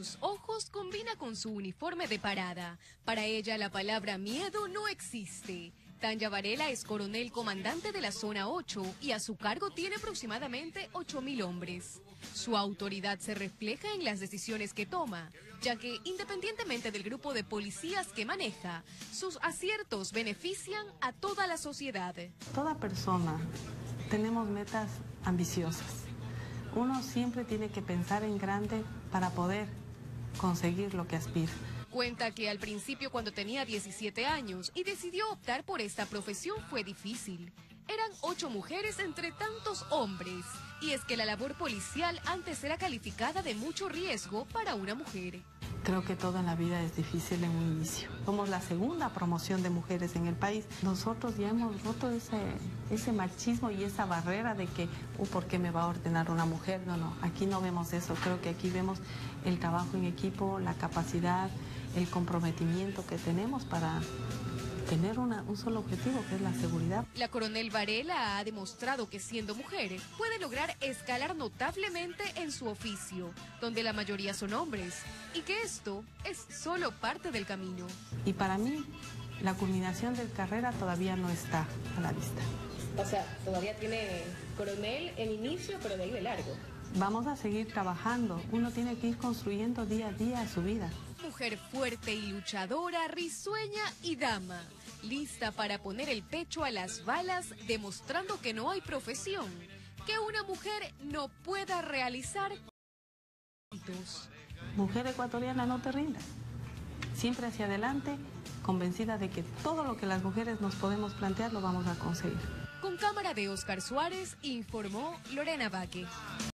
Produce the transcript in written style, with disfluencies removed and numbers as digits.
Sus ojos combina con su uniforme de parada. Para ella la palabra miedo no existe. Tanya Varela es coronel comandante de la zona 8 y a su cargo tiene aproximadamente 8.000 hombres. Su autoridad se refleja en las decisiones que toma, ya que independientemente del grupo de policías que maneja, sus aciertos benefician a toda la sociedad. Toda persona tenemos metas ambiciosas. Uno siempre tiene que pensar en grande para poder conseguir lo que aspira. Cuenta que al principio, cuando tenía 17 años y decidió optar por esta profesión, fue difícil. Eran 8 mujeres entre tantos hombres. Y es que la labor policial antes era calificada de mucho riesgo para una mujer. Creo que todo en la vida es difícil en un inicio. Somos la segunda promoción de mujeres en el país. Nosotros ya hemos roto ese machismo y esa barrera de que, ¿por qué me va a ordenar una mujer? No, aquí no vemos eso. Creo que aquí vemos el trabajo en equipo, la capacidad, el comprometimiento que tenemos para tener un solo objetivo, que es la seguridad. La coronel Varela ha demostrado que siendo mujer puede lograr escalar notablemente en su oficio, donde la mayoría son hombres, y que esto es solo parte del camino. Y para mí, la culminación de carrera todavía no está a la vista. O sea, todavía tiene coronel en inicio, pero de ahí de largo. Vamos a seguir trabajando. Uno tiene que ir construyendo día a día su vida. Mujer fuerte y luchadora, risueña y dama, lista para poner el pecho a las balas, demostrando que no hay profesión que una mujer no pueda realizar. Mujer ecuatoriana, no te rindas. Siempre hacia adelante, convencida de que todo lo que las mujeres nos podemos plantear lo vamos a conseguir. Con cámara de Oscar Suárez, informó Lorena Vaque.